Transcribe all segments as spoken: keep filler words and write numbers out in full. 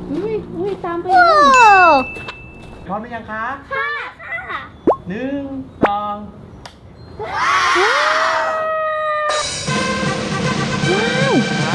อุ้ยอุ้ยตามไปพร้อมหรือยังคะค่ะค่ะหนึ่งสองว้าว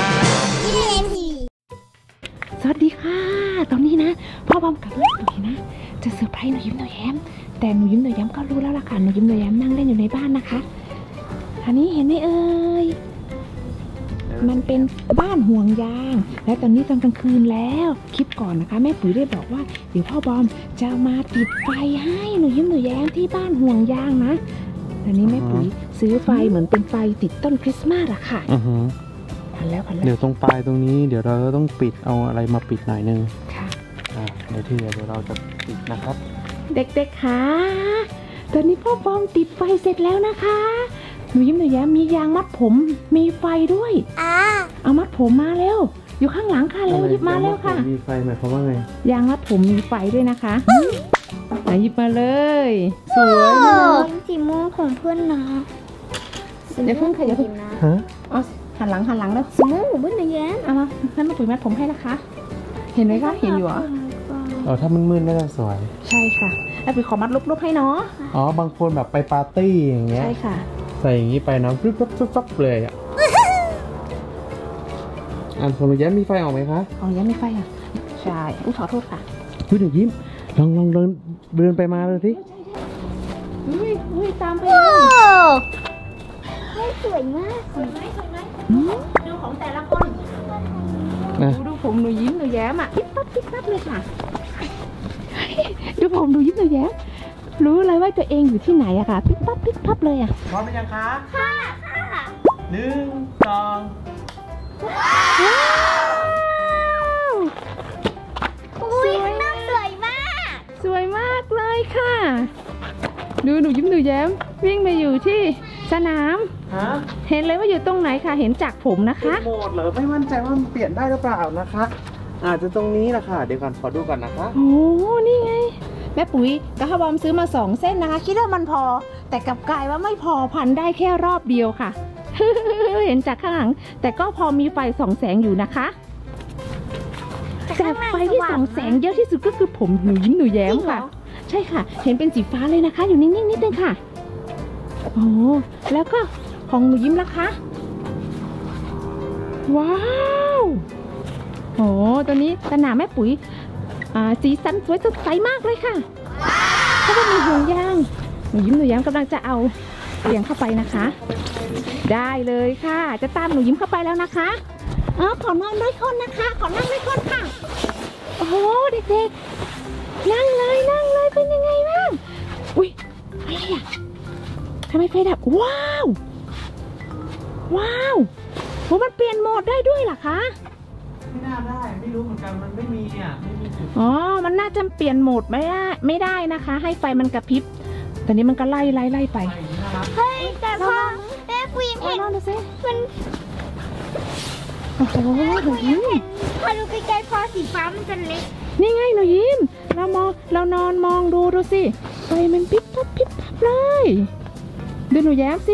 สวัสดีค่ะตอนนี้นะพ่อบอมกับลูกหนูนะจะเซอร์ไพรส์หนูยิ้มหนูแย้มแต่หนูยิ้มหนูแย้มก็รู้แล้วล่ะค่ะหนูยิ้มหนูแย้มนั่งเล่นอยู่ในบ้านนะคะอันนี้เห็นไหมเอ่ยมันเป็นบ้านห่วงยางและตอนนี้ตอนกลางคืนแล้วคลิปก่อนนะคะแม่ปุ๋ยได้บอกว่าเดี๋ยวพ่อบอมจะมาติดไฟให้หนูยิ้มหนูแย้มที่บ้านห่วงยางนะตอนนี้แม่ปุ๋ยซื้อไฟเหมือนเป็นไฟติดต้นคริสต์มาสอะค่ะพันแล้วพันแล้วเดี๋ยวตรงปลายตรงนี้เดี๋ยวเราต้องปิดเอาอะไรมาปิดหน่อยนึงค่ะอ่าเดี๋ยวที่เดี๋ยวเราจะปิดนะครับเด็กๆค่ะตอนนี้พ่อบอมติดไฟเสร็จแล้วนะคะหนูยิ้มหนูแย้มมียางมัดผมมีไฟด้วยอ่าเอามัดผมมาเร็วอยู่ข้างหลังค่ะเร็วหยิบมาเร็วค่ะมีไฟหมายความว่าไงยางมัดผมมีไฟด้วยนะคะหยิบมาเลยสวยสีม่วงของเพื่อนนะเดี๋ยวเพิ่งค่ะเดี๋ยวเพิ่งฮะเอาหันหลังหันหลังแล้วสีม่วงของเพื่อนนะแย้มเอามาท่านมาปุ๋ยมัดผมให้นะคะเห็นไหมคะเห็นอยู่เหรอเออถ้ามันมืดไม่ได้สวยใช่ค่ะแล้วปุ๋ยขอมัดลุกๆให้เนาะอ๋อบางคนแบบไปปาร์ตี้อย่างเงี้ยใช่ค่ะใส่อย่างนี้ไปนะปึ๊บปึ๊บปึ๊บปึ๊บเลยอ่ะอันของหนูแย้มมีไฟออกไหมคะของแย้มมีไฟอ่ะใช่อุ้ยขอโทษค่ะคุณหนูยิ้มลองลองเดินเดินไปมาเลยสิอุ้ยอุ้ยตามไปให้สวยมากสวยไหมสวยไหมดูของแต่ละคนดูดูผมหนูยิ้มหนูแย้มอ่ะปิ๊บปั๊บปิ๊บปั๊บเลยค่ะดูผมหนูยิ้มหนูแย้มรู้เลยว่าตัวเองอยู่ที่ไหนอะค่ะปิ๊บปั๊บปิ๊บปั๊บเลยอะพร้อมหรือยังคะค่ะค่ะหนึ่งสองว้าวอุ้ยน้ำสวยมากสวยมากเลยค่ะดูหนูยิ้มหนูแย้มวิ่งมาอยู่ที่สนามเห็นเลยว่าอยู่ตรงไหนค่ะเห็นจากผมนะคะโหมดเหรอไม่มั่นใจว่ามันเปลี่ยนได้หรือเปล่านะคะอาจจะตรงนี้แหละค่ะเดี๋ยวก่อนขอดูก่อนนะคะโอ้นี่ไงแม่ปุ๋ยกับพ่อบอมซื้อมาสองเส้นนะคะคิดว่ามันพอแต่กลับกลายว่าไม่พอพันได้แค่รอบเดียวค่ะเห็นจากข้างหลังแต่ก็พอมีไฟส่องแสงอยู่นะคะแต่ไฟที่ส่องแสงเยอะที่สุดก็คือผมหนูยิ้มหนูแย้มค่ะใช่ค่ะเห็นเป็นสีฟ้าเลยนะคะอยู่นิ่งๆนิดนึงค่ะโอ้แล้วก็ของหนูยิ้มล่ะคะว้าวโอ้ตอนนี้สนามแม่ปุ๋ยสีสันสวยสดใสมากเลยค่ะแล้วก็มีห่วงยางหนูยิ้มหนูแย้มกำลังจะเอาเรียงเข้าไปนะคะได้เลยค่ะจะตามหนูยิ้มเข้าไปแล้วนะคะอ๋อขอนอนด้วยคนนะคะขอนั่งด้วยคนค่ะโอ้โหเด็กๆนั่งเลยนั่งเลยเป็นยังไงบ้างอุ้ยอะไรอะทำไมไฟดับว้าวว้าวโหมันเปลี่ยนโหมดได้ด้วยเหรอคะไม่น่าได้ไม่รู้เหมือนกันมันไม่มีอ่ะไม่มีจุดอ๋อมันน่าจะเปลี่ยนโหมดไม่ได้ไม่ได้นะคะให้ไฟมันกระพริบตอนนี้มันก็ไล่ไล่ไล่ไปเฮ้ยแต่พอแม่ฟิล์มเห็นมันโอ้โหหนูยิ้มพอดูใกล้ๆพอสีฟ้ามันจะเล็กนี่ไงหนูยิ้มเรามองเรานอนมองดูดูสิไฟมันพิบพับพิบพับเลยดูหนูแย้มสิ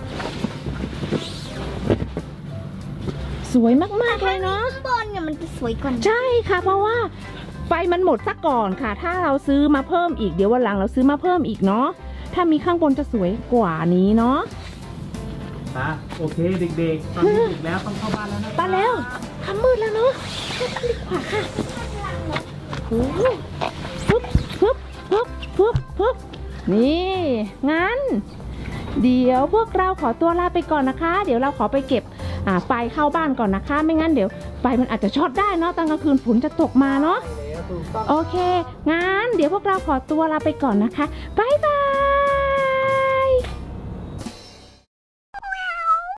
สวยมากๆเลยเนาะข้างบนเนี่ยมันจะสวยกว่าใช่ค่ะเพราะว่าไฟมันหมดซะก่อนค่ะถ้าเราซื้อมาเพิ่มอีกเดี๋ยววันหลังเราซื้อมาเพิ่มอีกเนาะถ้ามีข้างบนจะสวยกว่านี้เนาะอ่ะโอเคเด็กๆตอนนี้ดึกแล้วต้องเข้าบ้านแล้วนะไปแล้วค่ำมืดแล้วเนาะเข้าบ้านดีกว่าค่ะโอ้ปึ๊บปึ๊บปึ๊บปึ๊บปึ๊บนี่งั้นเดี๋ยวพวกเราขอตัวลาไปก่อนนะคะเดี๋ยวเราขอไปเก็บไฟเข้าบ้านก่อนนะคะไม่งั้นเดี๋ยวไฟมันอาจจะช็อตได้เนาะตอนกลางคืนฝนจะตกมาเนาะโอเคงั้นเดี๋ยวพวกเราขอตัวลาไปก่อนนะคะบ๊ายบาย